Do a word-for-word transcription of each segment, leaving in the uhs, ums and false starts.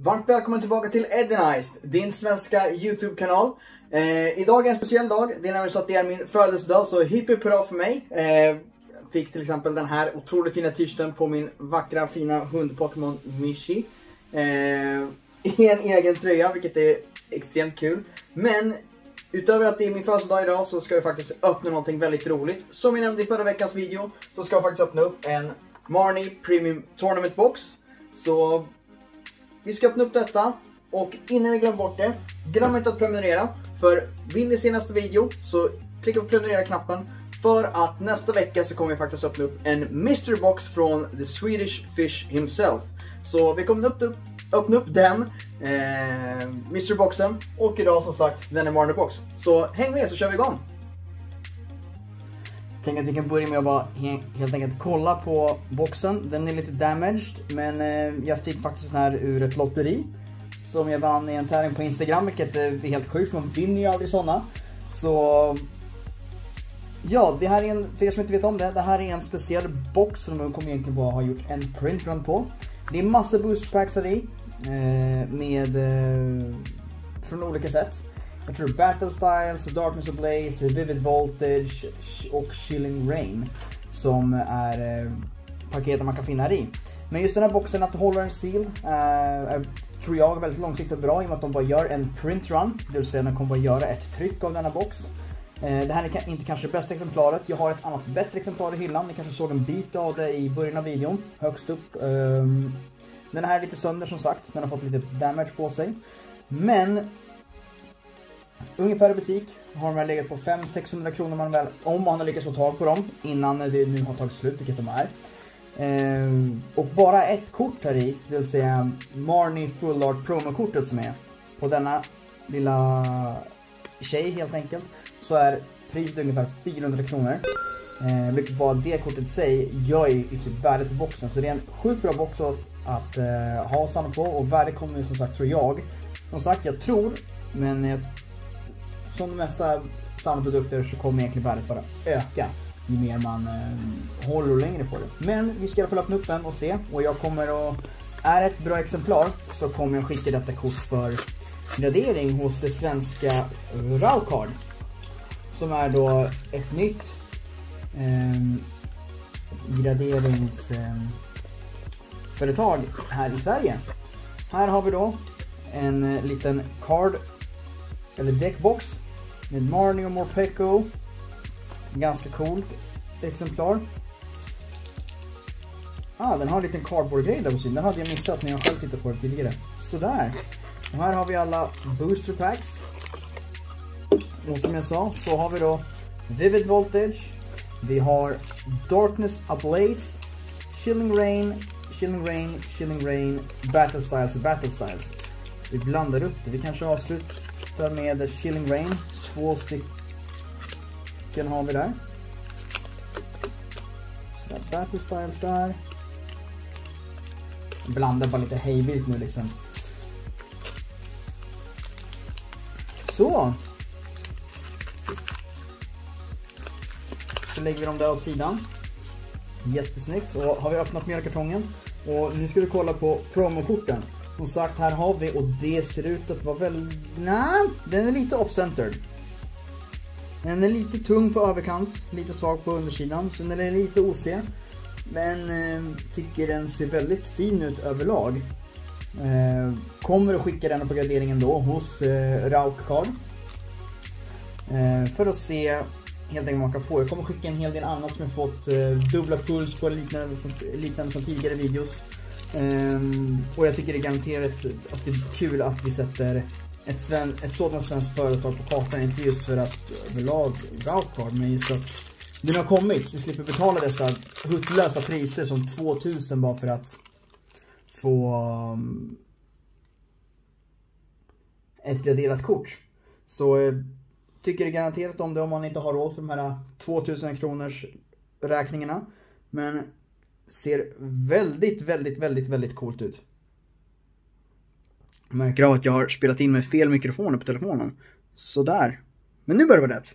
Varmt välkommen tillbaka till Eddenice, din svenska YouTube-kanal. eh, Idag är en speciell dag. Det är nämligen så att det är min födelsedag, så hipp hipp hurra för mig. eh, Fick till exempel den här otroligt fina t-shirten på min vackra fina hund-Pokémon Mishi eh, i en egen tröja, vilket är extremt kul. Men utöver att det är min födelsedag idag så ska jag faktiskt öppna någonting väldigt roligt. Som jag nämnde i förra veckans video så ska jag faktiskt öppna upp en Marnie Premium Tournament Box. Så vi ska öppna upp detta, och innan vi glömmer bort det, glöm inte att prenumerera. För vill ni se nästa video så klicka på prenumerera-knappen. För att nästa vecka så kommer vi faktiskt öppna upp en mystery box från the Swedish Fish himself. Så vi kommer upp, upp, öppna upp den eh, mystery boxen. Och idag som sagt, den är Marnie box. Så häng med så kör vi igång. Jag tänker att vi kan börja med att bara helt enkelt kolla på boxen. Den är lite damaged, men eh, jag fick faktiskt den här ur ett lotteri som jag vann i en tävling på Instagram, vilket är helt sjukt, man vinner ju aldrig sådana. Så ja, det här är en, för er som inte vet om det, det här är en speciell box som de kommer egentligen bara ha gjort en printrun på. Det är massa booster packs i eh, med eh, från olika sätt. Jag tror Battle Styles, Darkness Ablaze, Vivid Voltage och Chilling Rain som är eh, paketen man kan finna här i. Men just den här boxen, att hålla en seal eh, är, tror jag, väldigt långsiktigt bra i och med att de bara gör en print run. Det vill säga de kommer bara göra ett tryck av denna box. eh, Det här är inte kanske det bästa exemplaret. Jag har ett annat bättre exemplar i hyllan. Ni kanske såg en bit av det i början av videon, högst upp. um, Den här är lite sönder som sagt. Den har fått lite damage på sig. Men ungefär i butik har de här legat på fem till sexhundra kronor man väl, om man har lyckats få tag på dem innan det nu har tagit slut, vilket de är. Ehm, och bara ett kort här i, det vill säga Marnie Full Art promo-kortet som är på denna lilla tjej helt enkelt, så är priset ungefär fyrahundra kronor. Ehm, vilket bara det kortet i sig gör ju typ värdet på boxen. Så det är en sjukt bra box att, att uh, ha samma på, och värdet kommer som sagt, tror jag. Som sagt, jag tror, men jag som de mesta samma produkter så kommer egentligen värdet bara öka ju mer man eh, håller längre på det. Men vi ska i alla fall öppna upp den och se. Och jag kommer att, är ett bra exemplar så kommer jag skicka detta kort för gradering hos det svenska Raukard, som är då ett nytt eh, graderingsföretag eh, här i Sverige. Här har vi då en eh, liten card eller deckbox med Marnie och Morpeko. Ganska coolt exemplar. Ah, den har en liten cardboard-grej där på sidan. Den hade jag missat när jag själv tittade på det tidigare. Sådär. Och här har vi alla booster packs. Och som jag sa så har vi då Vivid Voltage. Vi har Darkness Ablaze, Chilling Rain, Chilling Rain, Chilling Rain, Battle Styles och Battle Styles. Så vi blandar upp det. Vi kanske avslutar med Chilling Rain. Två stycken har vi där. Så där, Battle Styles där. Blandar bara lite hejvilt nu liksom. Så. Så lägger vi dem där åt sidan. Jättesnyggt. Så har vi öppnat mjölkartongen. Och nu ska vi kolla på promokorten. Som sagt, här har vi, och det ser ut att vara väl... Nej, den är lite off-centered. Den är lite tung på överkant, lite svag på undersidan, så den är lite O C. Men eh, tycker den ser väldigt fin ut överlag. Eh, kommer att skicka den på graderingen då hos eh, Raukard. Eh, för att se helt enkelt vad man kan få. Jag kommer skicka en hel del annat som jag fått eh, dubbla puls på liknande, liknande från tidigare videos. Um, och jag tycker det är garanterat att det är kul att vi sätter ett, sven, ett sådant svenskt företag på kartan. Inte just för att överlag Raukard, men just att den har kommit. Vi slipper betala dessa hutlösa priser som tvåtusen bara för att få um, ett graderat kort. Så jag tycker det är garanterat om det, om man inte har råd för de här tvåtusen kronors räkningarna. Men ser väldigt, väldigt, väldigt, väldigt coolt ut. Jag märker av att jag har spelat in med fel mikrofoner på telefonen. Sådär. Men nu börjar det vara rätt.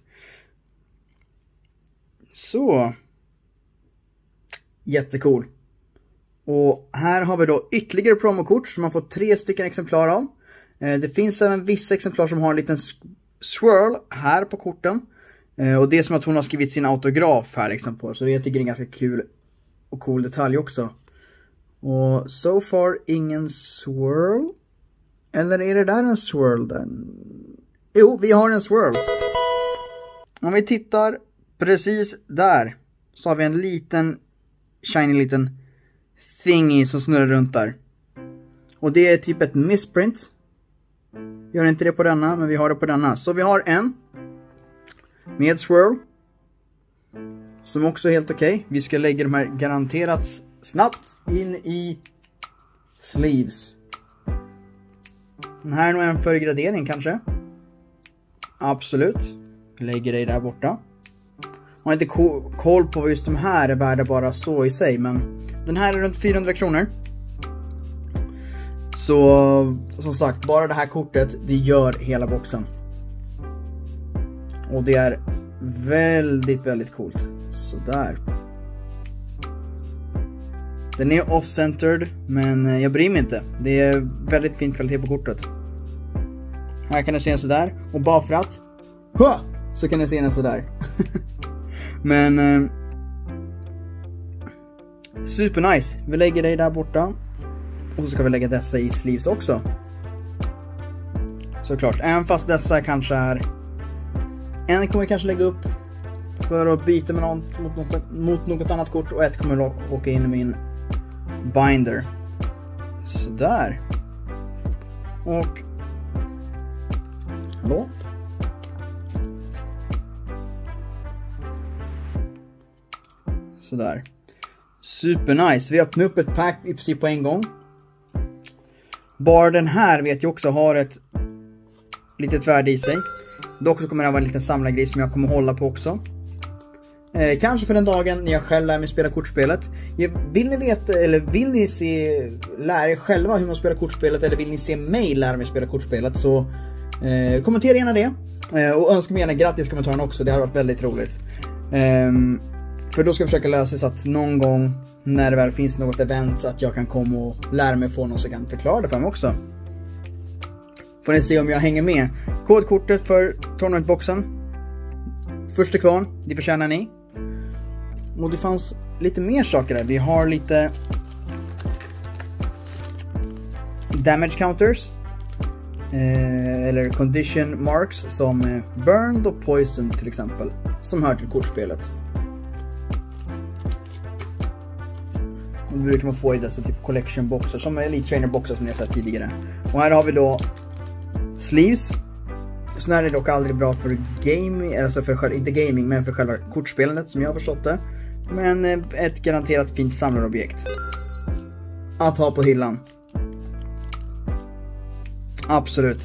Så. Jättecool. Och här har vi då ytterligare promokort som man får tre stycken exemplar av. Eh, det finns även vissa exemplar som har en liten swirl här på korten. Eh, och det är som att hon har skrivit sin autograf här liksom på. Så det jag tycker det är en ganska kul och cool detalj också. Och so far ingen swirl. Eller är det där en swirl där? Jo, vi har en swirl. Om vi tittar precis där så har vi en liten shiny liten thingy som snurrar runt där. Och det är typ ett misprint. Gör inte det på denna, men vi har det på denna. Så vi har en med swirl som också är helt okej. Okay. Vi ska lägga de här garanterat snabbt in i sleeves. Den här är nog en för gradering kanske. Absolut. Lägger det där borta. Jag har inte koll på vad just de här är värda bara så i sig. Men den här är runt fyrahundra kronor. Så som sagt, bara det här kortet, det gör hela boxen. Och det är väldigt, väldigt coolt. Sådär. Den är off-centered, men jag bryr mig inte. Det är väldigt fin kvalitet på kortet. Här kan jag se en sådär. Och bara för att hua, så kan jag se en sådär. Men eh, super nice. Vi lägger det där borta. Och så ska vi lägga dessa i sleeves också. Såklart, även fast dessa kanske är, en kommer jag kanske lägga upp för att byta med något, mot, något, mot något annat kort. Och ett kommer åka in i min binder. Sådär. Och hallå? Sådär. Super nice. Vi öppnar upp ett pack i princip på en gång. Bara den här vet jag också har ett litet värde i sig. Dock så kommer det vara en liten samlargrej som jag kommer hålla på också. Eh, kanske för den dagen när jag själv lär mig spela kortspelet. Vill ni veta, eller vill ni se, lära er själva hur man spelar kortspelet, eller vill ni se mig lära mig spela kortspelet, så eh, kommentera gärna det. Eh, och önska mig gärna grattis kommentaren också, det har varit väldigt roligt. Eh, för då ska jag försöka lösa så att någon gång när det väl finns något event så att jag kan komma och lära mig få någon som kan förklara det för mig också. Får ni se om jag hänger med. Kodkortet för tournamentboxen. Första kvarn, det förtjänar ni. Och det fanns lite mer saker där. Vi har lite damage counters. Eh, eller condition marks som eh, burned och poison till exempel. Som hör till kortspelet. Och det brukar man få i dessa typ collection boxar som Elite Trainer boxar som ni har sett tidigare. Och här har vi då sleeves. Så här är det dock aldrig bra för gaming, alltså för, inte gaming men för själva kortspelandet som jag har förstått det. Men ett garanterat fint samlarobjekt att ha på hyllan. Absolut.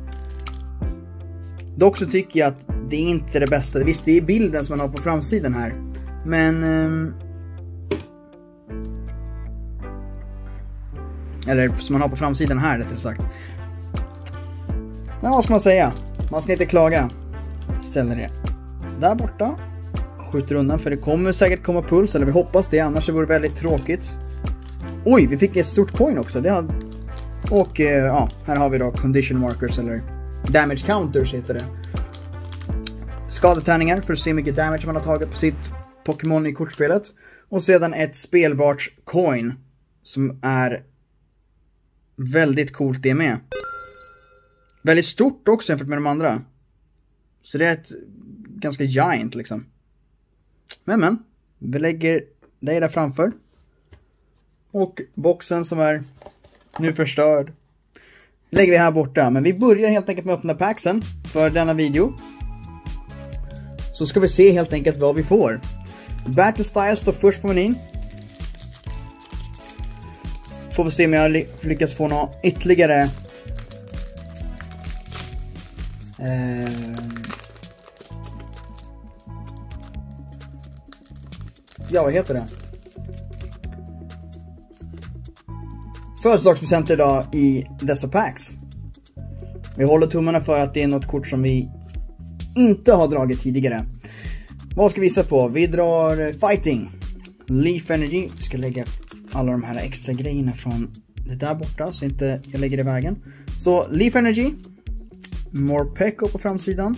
Dock så tycker jag att det är inte det bästa. Visst, det är bilden som man har på framsidan här. Men um, eller som man har på framsidan här rättare sagt. Men vad ska man säga? Man ska inte klaga. Ställer det där borta. Skjuter undan för det kommer säkert komma puls. Eller vi hoppas det, annars det vore väldigt tråkigt. Oj, vi fick ett stort coin också. Det har... Och eh, ja, här har vi då condition markers eller damage counters heter det. Skadetärningar för att se hur mycket damage man har tagit på sitt Pokémon i kortspelet. Och sedan ett spelbart coin som är väldigt coolt det med. Väldigt stort också jämfört med de andra. Så det är ett ganska giant liksom. Men men, vi lägger det där framför. Och boxen som är nu förstörd lägger vi här borta. Men vi börjar helt enkelt med att öppna packsen för denna video. Så ska vi se helt enkelt vad vi får. Battle Style står först på menyn. Får vi se om jag lyckas få något ytterligare eh... ja, vad heter det? Födelsedagspresenter idag i dessa packs. Vi håller tummarna för att det är något kort som vi inte har dragit tidigare. Vad ska vi visa på? Vi drar Fighting, Leaf Energy. Vi ska lägga alla de här extra grejerna från det där borta så inte jag lägger det i vägen. Så Leaf Energy, Morpeko på framsidan,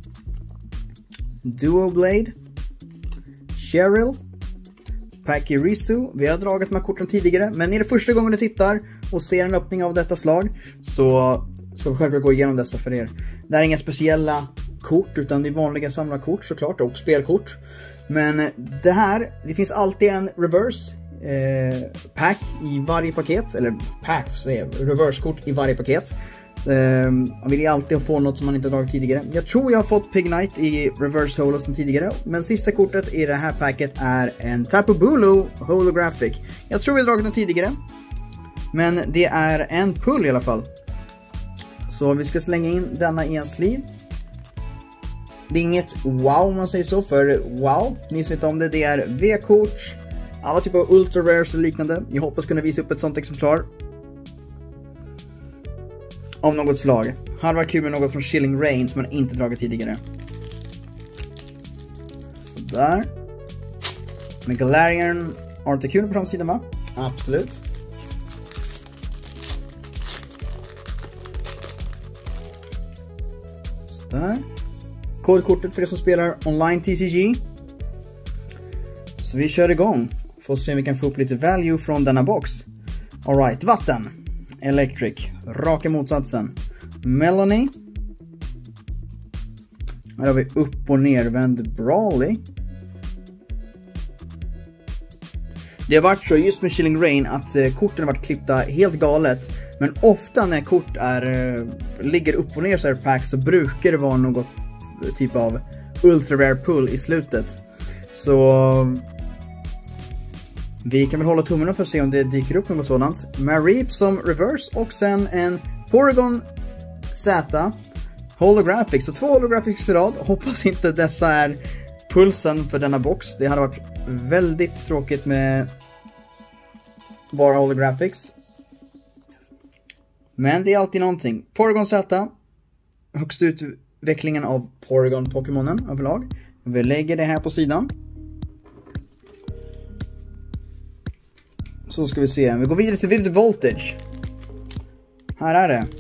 Duo Blade, Cheryl, Pakirisu. Vi har dragit de här korten tidigare, men är det första gången du tittar och ser en öppning av detta slag så ska vi självklart gå igenom dessa för er. Det här är inga speciella kort utan det är vanliga samlarkort såklart och spelkort. Men det här, det finns alltid en reverse eh, pack i varje paket, eller pack, säger reverse-kort i varje paket. Eh, man vill ju alltid få något som man inte dragit tidigare. Jag tror jag har fått Pig Knight i reverse holo som tidigare, men sista kortet i det här packet är en Tapu Bulu holographic. Jag tror jag har dragit den tidigare, men det är en pull i alla fall. Så vi ska slänga in denna i en sleeve. Det är inget wow om man säger så, för wow, ni som vet om det, det är V-kort, alla typer av ultra rares och liknande. Jag hoppas kunna visa upp ett sånt exemplar av något slag. Här var kul med något från Chilling Reign som man inte dragit tidigare. Sådär. Med Galarian Articuno på framsidan, va? Absolut. Sådär. Kodkortet för det som spelar online T C G. Så vi kör igång. Får se om vi kan få upp lite value från denna box. Alright, vatten. Electric. Raka motsatsen. Melanie. Här har vi upp- och nervänd Brawly. Det har varit så just med Chilling Reign att eh, korten har varit klippta helt galet. Men ofta när kort är, eh, ligger upp och ner så här pack så brukar det vara något typ av ultra rare pull i slutet. Så vi kan väl hålla tummarna för att se om det dyker upp något sådant. Mareep som reverse och sen en Porygon Z holographic. Så två holographics i rad. Hoppas inte dessa är pulsen för denna box. Det hade varit väldigt tråkigt med bara holographics. Men det är alltid någonting. Porygon Z, högst utvecklingen av Porygon-Pokémonen överlag. Vi lägger det här på sidan. Så ska vi se. Vi går vidare till Vivid Voltage. Här är det.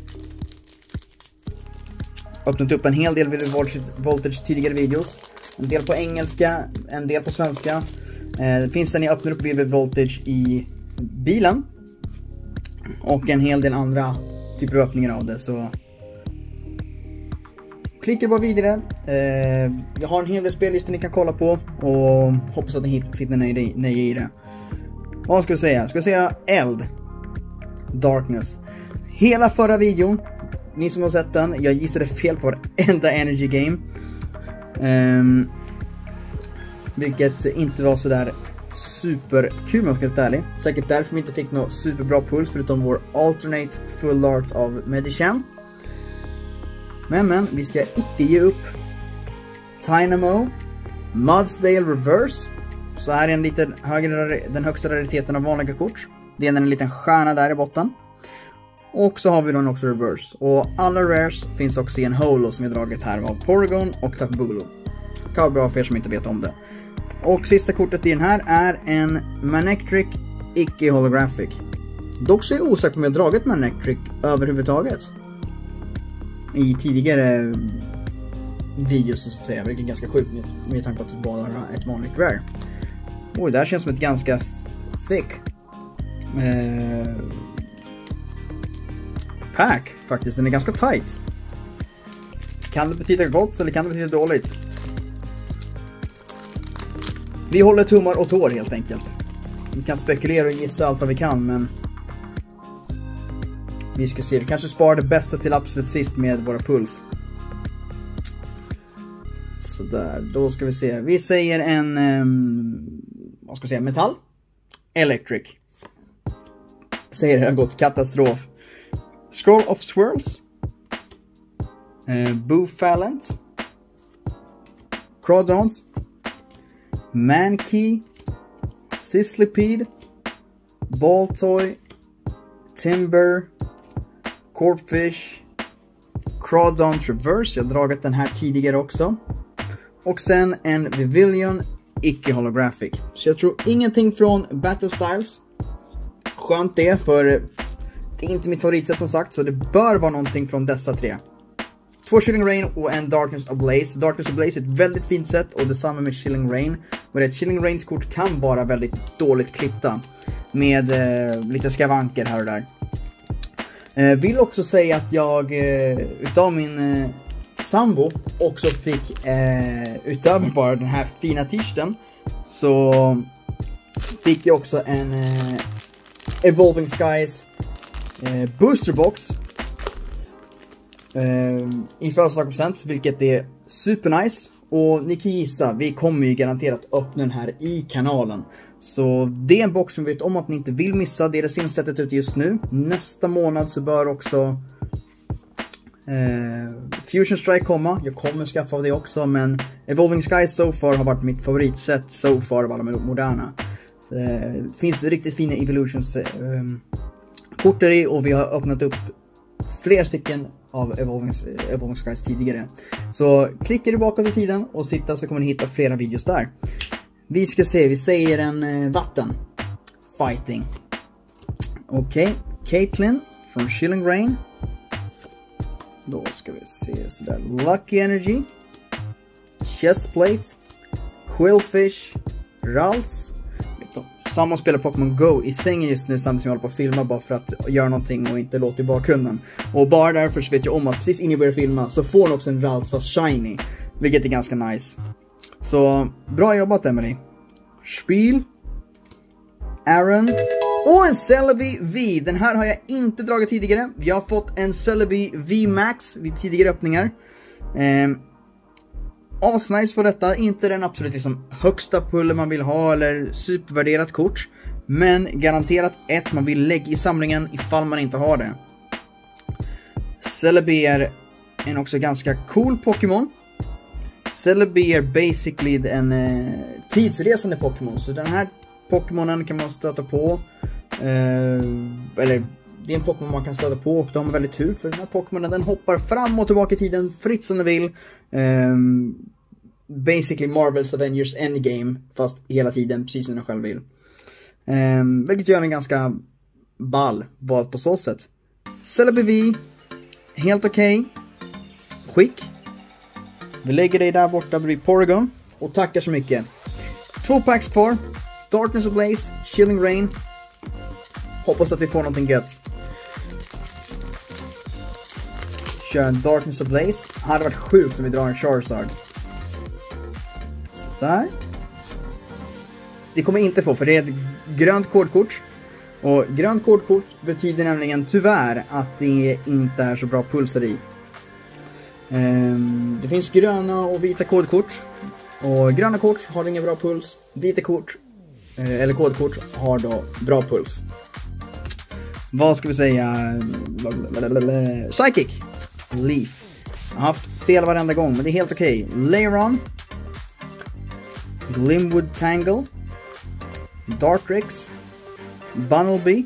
Öppnat upp en hel del Vivid Voltage tidigare videos. En del på engelska, en del på svenska. Det finns en jag öppnar upp Vivid Voltage i bilen. Och en hel del andra typer av öppningar av det. Så klicka bara vidare. Jag har en hel del spellistor ni kan kolla på. Och hoppas att ni hittar nöje i det. Vad ska jag säga? Ska jag säga eld? Darkness. Hela förra videon, ni som har sett den, jag gissade fel på varenda energy game. Um, vilket inte var sådär superkul om jag ska vara ärlig. Säkert därför vi inte fick något superbra puls förutom vår alternate full art av Medicham. Men men, vi ska inte ge upp. Dynamo, Mudsdale Reverse. Så här är en lite högre, den högsta rariteten av vanliga kort. Det är en liten stjärna där i botten. Och så har vi den också reverse. Och alla rares finns också i en holo som vi dragit här av Porygon och Tapu Bulu. Kan vara bra för er som inte vet om det. Och sista kortet i den här är en Manectric icke holographic. Dock så är jag osäker på om jag dragit Manectric överhuvudtaget i tidigare videos så att säga, vilket är ganska sjukt med, med tanke på att det bara har ett vanligt rare. Oj, det här känns som ett ganska thick eh, pack faktiskt. Den är ganska tight. Kan det betyda gott eller kan det betyda dåligt? Vi håller tummar och tår helt enkelt. Vi kan spekulera och gissa allt vad vi kan, men vi ska se. Vi kanske sparar det bästa till absolut sist med våra puls. Sådär, då ska vi se. Vi säger en um, vad ska vi säga, metall. Electric. Säger det har gått katastrof. Scroll of Swirls. Uh, Bouffalant. Crawdons. Mankey. Sizzlipede. Baltoy. Timber. Corpfish. Crawdon Reverse. Jag har dragit den här tidigare också. Och sen en Vivillon icke holographic. Så jag tror ingenting från Battle Styles. Skönt det, för det är inte mitt favoritsätt som sagt, så det bör vara någonting från dessa tre. Två Chilling Rain och en Darkness Ablaze. Darkness Ablaze är ett väldigt fint sätt, och detsamma med Chilling Rain. Och det Chilling Rains kort kan vara väldigt dåligt klippta med eh, lite skavanker här och där. Eh, vill också säga att jag eh, utav min eh, sambo också fick eh, utöver bara den här fina t-shirten, så fick jag också en eh, Evolving Skies eh, boosterbox eh, i födelsedagspresent, vilket är supernice. Och ni kan gissa, vi kommer ju garanterat öppna den här i kanalen. Så det är en box som vi vet om att ni inte vill missa. Det är det senaste sättet ut just nu. Nästa månad så bör också eh, Fusion Strike komma. Jag kommer skaffa av det också, men Evolving Skies so far har varit mitt favoritsätt so far av alla moderna. Eh, finns det riktigt fina Evolutions eh, kort i, och vi har öppnat upp flera stycken av Evolving, Evolving Skies tidigare. Så klickar du bakåt i tiden och titta, så kommer ni hitta flera videos där. Vi ska se, vi säger en eh, vatten fighting. Okej, okay. Caitlyn från Chilling Rain. Då ska vi se sådär. Lucky Energy, Chestplate, Quillfish, Ralts. Samma spelar Pokémon Go i sängen just nu samtidigt som jag håller på att filma, bara för att göra någonting och inte låta i bakgrunden. Och bara därför så vet jag om att precis innan jag börjar filma så får hon också en Ralts fast shiny, vilket är ganska nice. Så bra jobbat, Emily. Spiel, Aaron och en Celebi V. Den här har jag inte dragit tidigare. Jag har fått en Celebi V Max vid tidigare öppningar. Ehm, Asnice på detta. Inte den absolut liksom högsta pullen man vill ha eller supervärderat kort, men garanterat ett man vill lägga i samlingen ifall man inte har det. Celebi är en också ganska cool Pokémon. Celebi är basically en eh, tidsresande Pokémon. Så den här Pokémonen kan man stöta på. Eh, eller det är en Pokémon man kan stöta på, och de har väldigt tur, för den här Pokémonen den hoppar fram och tillbaka i tiden fritt som den vill. Eh, basically Marvel's Avengers Endgame, fast hela tiden precis som den själv vill. Eh, vilket gör den ganska ball bara på så sätt. Celebi V, helt okej. Okay. Skick. Vi lägger dig där borta bredvid Porygon. Och tackar så mycket. Två packs kvar. Darkness Ablaze, Chilling Rain. Hoppas att vi får någonting gött. Kör en Darkness Ablaze. Hade varit sjukt om vi drar en Charizard. Sådär. Det kommer inte få, för det är ett grönt kodkort. Och grönt kodkort betyder nämligen tyvärr att det inte är så bra pulsar i. Um, det finns gröna och vita kodkort. Och gröna kort har ingen bra puls. Vita kort, eh, eller kodkort, har då bra puls. Vad ska vi säga? Psychic Leaf. Jag har haft fel varenda gång, men det är helt okej. Okay. Lairon, Glimwood Tangle, Dartrix, Bunnelby,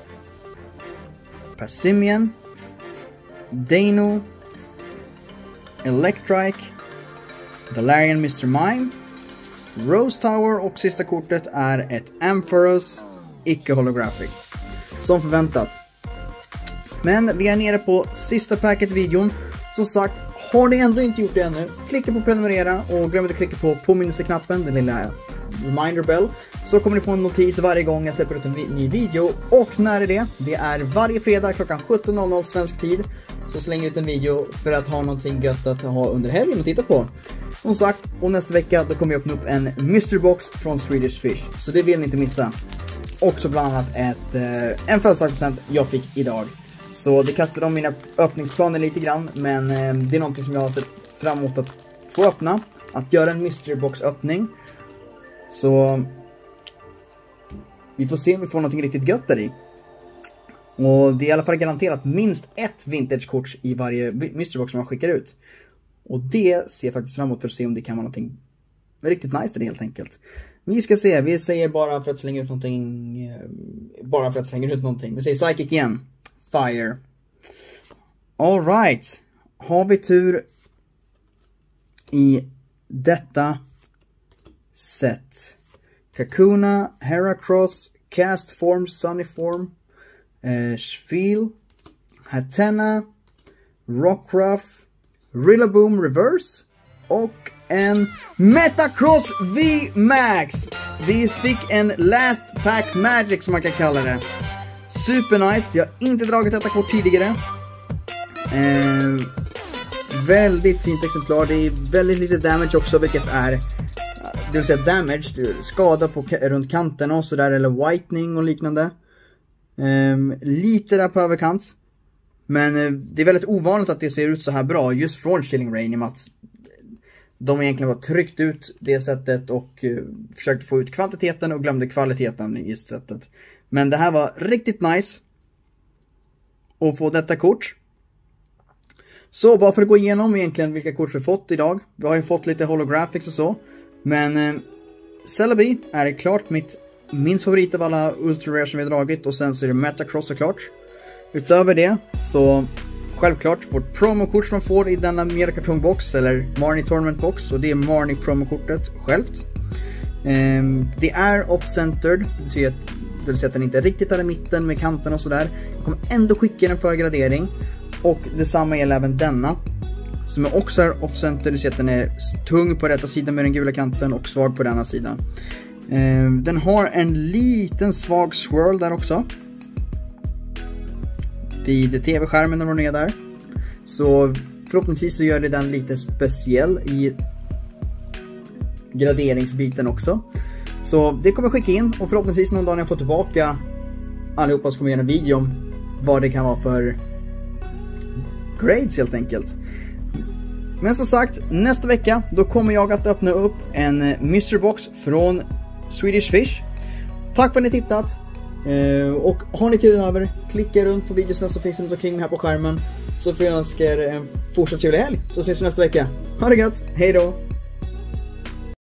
Passimian, Dano, Electrike, Galarian mister Mime, Rose Tower, och sista kortet är ett Ampharos icke holographic. Som förväntat. Men vi är nere på sista packet videon. Som sagt, har ni ändå inte gjort det ännu, klicka på prenumerera och glöm inte att klicka på påminnelseknappen, den lilla reminder bell, så kommer ni få en notis varje gång jag släpper ut en ny video. Och när är det? Det är varje fredag klockan sjutton noll noll svensk tid. Så slänger jag ut en video för att ha någonting gött att ha under helgen och titta på. Som sagt, och nästa vecka då kommer jag öppna upp en mystery box från Swedish Fish. Så det vill ni inte missa. Också bland annat ett, eh, en födelsedagspresent jag fick idag. Så det kastade om mina öppningsplaner lite grann. Men eh, det är någonting som jag har sett fram emot att få öppna. Att göra en mystery box öppning. Så vi får se om vi får någonting riktigt gött där i. Och det är i alla fall garanterat minst ett vintagekort i varje mystery box som man skickar ut. Och det ser jag faktiskt fram emot för att se om det kan vara någonting riktigt nice där helt enkelt. Vi ska se, vi säger bara för att slänga ut någonting. Bara för att slänga ut någonting. Vi säger Psychic igen. Fire. All right. Har vi tur i detta set. Kakuna, Heracross, Castform, Sunnyform, eh, Spiel, Hatenna, Rockruff, Rillaboom Reverse och en Metacross V Max. Vi fick en Last Pack Magic som man kan kalla det. Super nice, jag har inte dragit detta kort tidigare. Eh, väldigt fint exemplar, det är väldigt lite damage också, vilket är, det vill säga damage, skada på runt kanterna och sådär, eller whitening och liknande. Eh, lite där på överkant. Men eh, det är väldigt ovanligt att det ser ut så här bra just från Chilling Reign, i och med att de egentligen var tryckt ut det sättet och eh, försökte få ut kvantiteten och glömde kvaliteten i just sättet. Men det här var riktigt nice att få detta kort. Så bara för att gå igenom egentligen vilka kort vi fått idag. Vi har ju fått lite holographics och så. Men eh, Celebi är klart mitt, min favorit av alla Ultra Rare som vi har dragit. Och sen så är det Metacross såklart. Utöver det så självklart vårt promokort som man får i denna Mega-kartongbox eller Marnie Tournament box, och det är Marnie promokortet självt. Um, det är off-centered, det vill säga att den inte riktigt är i mitten med kanten och sådär. Jag kommer ändå skicka den för gradering, och detsamma gäller även denna som är också är off-centered, det vill säga att den är tung på rätta sidan med den gula kanten och svag på denna sidan. Um, den har en liten svag swirl där också vid tv-skärmen när man är där. Så förhoppningsvis så gör det den lite speciell i graderingsbiten också. Så det kommer jag skicka in, och förhoppningsvis någon dag när jag får tillbaka allihopa så kommer jag göra en video om vad det kan vara för grades helt enkelt. Men som sagt, nästa vecka då kommer jag att öppna upp en mystery box från Swedish Fish. Tack för att ni tittat. Uh, och har ni tid över, klicka runt på videosen så finns det runt omkring mig här på skärmen. Så får jag önska er en fortsatt trevlig helg. Så ses vi nästa vecka. Ha det gött, hej då!